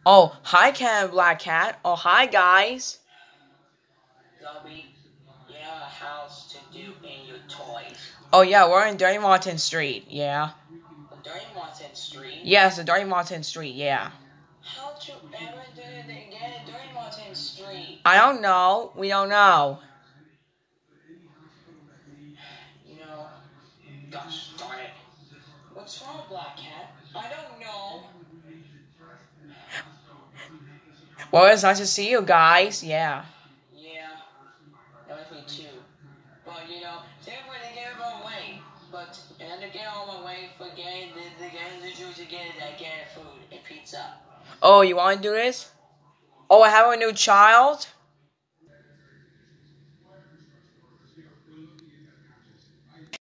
Oh, hi, Cat and Black Cat. Oh, hi, guys. Dobby, you have a house to do in your toys. Oh, yeah, we're in Dirty Martin Street, yeah. Dirty Martin Street? Yes, the Dirty Martin Street, yeah. How'd you ever do it again? Dirty Martin Street. I don't know. We don't know. You know, gosh darn it. What's wrong, Black Cat? I don't know. Well, it's nice to see you guys, yeah. Yeah, that was me too. But you know, they're going to get away. But and to get on my way for getting the juice again, I get food and pizza. Oh, you want to do this? Oh, I have a new child?